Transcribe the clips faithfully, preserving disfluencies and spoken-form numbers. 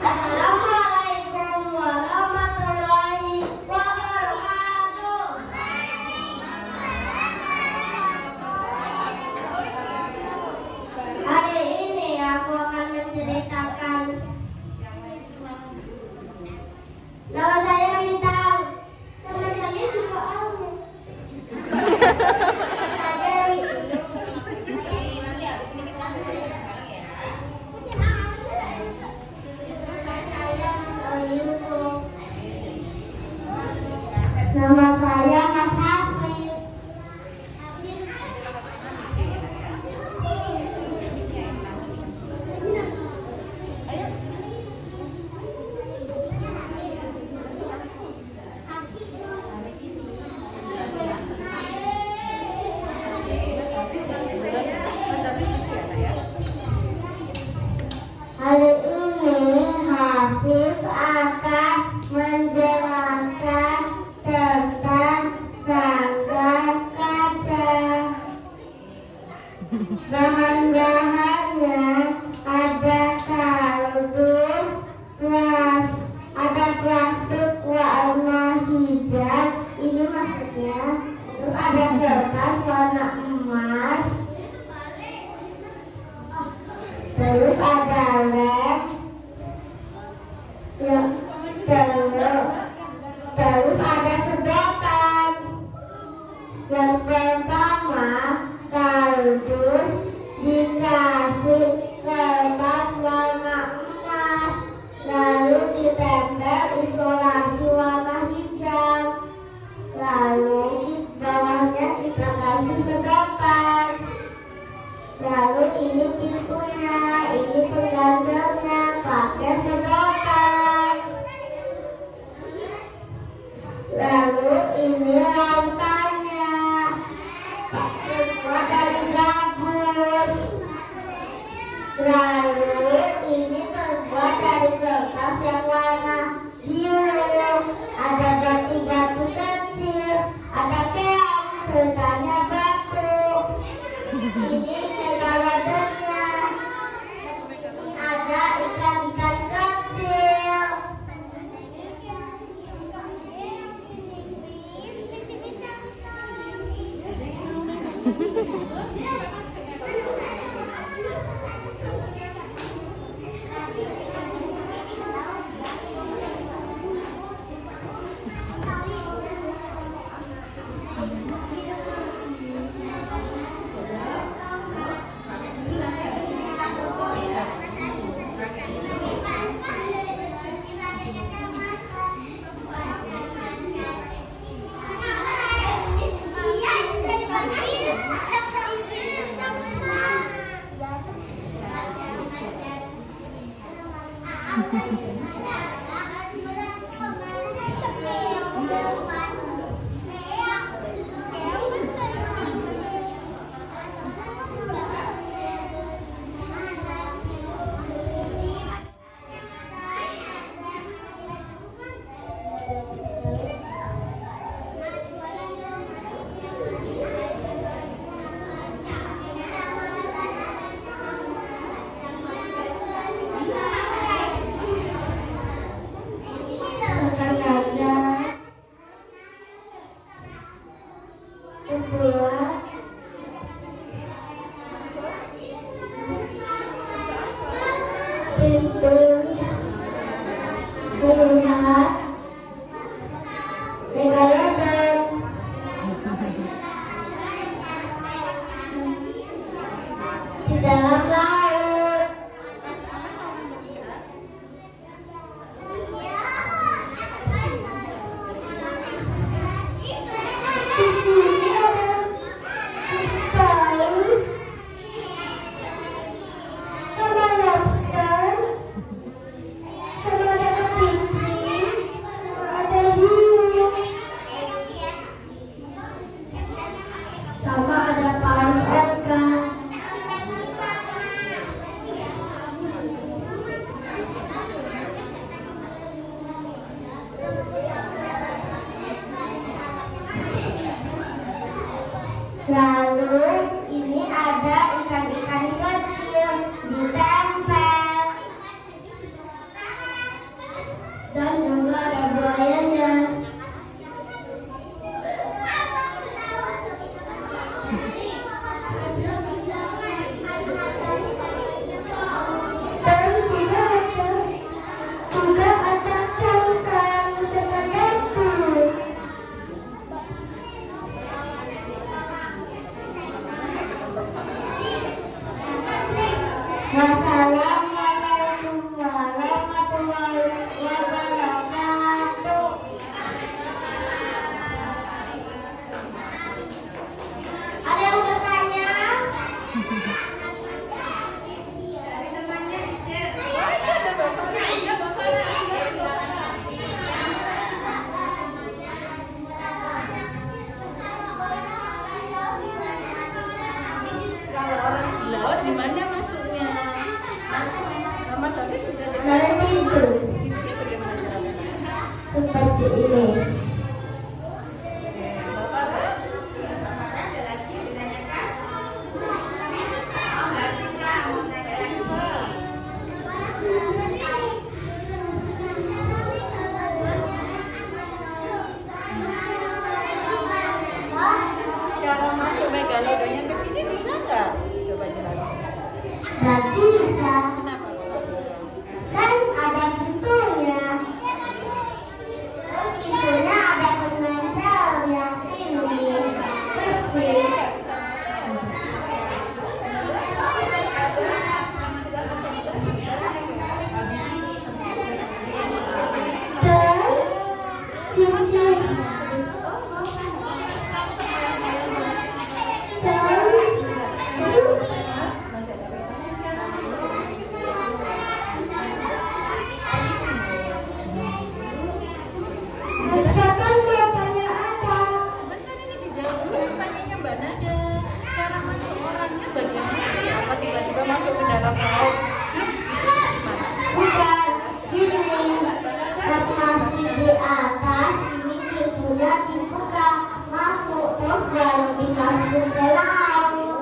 Assalamualaikum warahmatullahi wabarakatuh. Hari ini aku akan menceritakan. Nama saya Bintang. Nama saya juga Alu. Saya Ricci. Nama saya Mas Hafiz. Hari ini Hafiz akan menjelaskan tentang sanggar kaca. Bahan-bahannya ada kardus, plas, ada plastik warna hijau, ini maksudnya. Terus ada kertas warna emas. Terus ada lem. Ya, terus, terus ada sedotan. Yang pertama, kardus dikasih kertas warna emas, lalu ditempel isolasi warna hijau, lalu di bawahnya kita kasih sedotan. Lalu ini pintunya, ini pengganjalnya, pakai sedotan. Lalu ini rantainya, terbuat dari gabus. Lalu ini terbuat dari kertas yang warna biru. Ada batu-batu kecil, ada keong, ceritanya batu. Ini megawatternya. Ini ada ikan-ikan kecil. Pintu bunga megaloton di dalam laut. Di sini ada paus sama lobster. Sama ada kepiting, sama ada hiu, sama ada paus orca. Lalu ini ada ikan-ikan kecil ditempel. Assalamualaikum warahmatullahi wabarakatuh. Ada yang bertanya? Laut di mana masuknya? Masuk. Mama Sofi sudah dengar. Dari pintu. Pintunya bagaimana caranya? Seperti ini. Cara masuk megalodonya ke sini bisa nggak? Coba jelasin. Gak bisa. Kenapa nggak bisa? Kan ada pintunya. Terus pintunya ada pengencangnya ini. Besi. Dan di sini. Misalkan mau tanya apa? Sebentar ini dijawab dulu pertanyaannya Mbak Nada. Cara masuk orangnya bagaimana ya? Apa tiba-tiba masuk ke dalam laut? Cuk, gitu gimana? Bukan gini. Pas masih di atas, ini pintunya dibuka masuk terus baru dimasukin ke laut.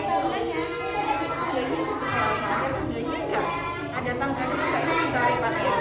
Ada tangganya nggak? Ada tangganya nggak? Ini ditarik pakai